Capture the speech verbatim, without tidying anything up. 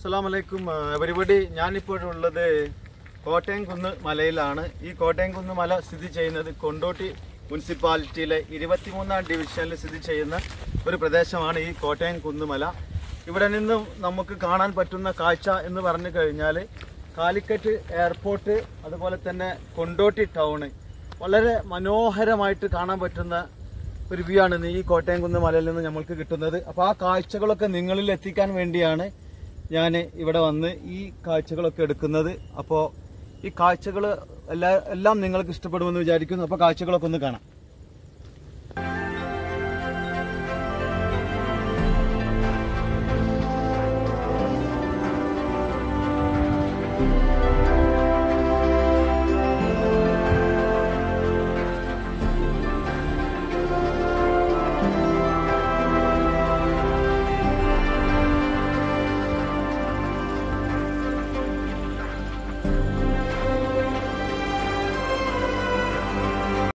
അസ്സലാമലൈക്കും എവരിബഡി. ഞാനിപ്പോഴുള്ളത് കോട്ടയം കുന്ന് മലയിലാണ്. ഈ കോട്ടയം കുന്ന് മല സ്ഥിതി ചെയ്യുന്നത് കൊണ്ടോട്ടി മുനിസിപ്പാലിറ്റിയിലെ ഇരുപത്തിമൂന്നാം ഡിവിഷനിൽ സ്ഥിതി ചെയ്യുന്ന ഒരു പ്രദേശമാണ് ഈ കോട്ടയം കുന്നുമല. ഇവിടെ നിന്നും നമുക്ക് കാണാൻ പറ്റുന്ന കാഴ്ച എന്ന് പറഞ്ഞു കഴിഞ്ഞാൽ കാലിക്കറ്റ് എയർപോർട്ട്, അതുപോലെ തന്നെ കൊണ്ടോട്ടി ടൗണ് വളരെ മനോഹരമായിട്ട് കാണാൻ പറ്റുന്ന ഒരു വ്യൂ ആണ് ഈ കോട്ടയം കുന്ന് മലയിൽ നിന്ന് നമ്മൾക്ക് കിട്ടുന്നത്. അപ്പോൾ ആ കാഴ്ചകളൊക്കെ നിങ്ങളിൽ എത്തിക്കാൻ വേണ്ടിയാണ് ഞാൻ ഇവിടെ വന്ന് ഈ കാഴ്ചകളൊക്കെ എടുക്കുന്നത്. അപ്പോൾ ഈ കാഴ്ചകൾ എല്ലാ എല്ലാം നിങ്ങൾക്ക് ഇഷ്ടപ്പെടുമെന്ന് വിചാരിക്കുന്നു. അപ്പോൾ കാഴ്ചകളൊക്കെ ഒന്ന് കാണാം.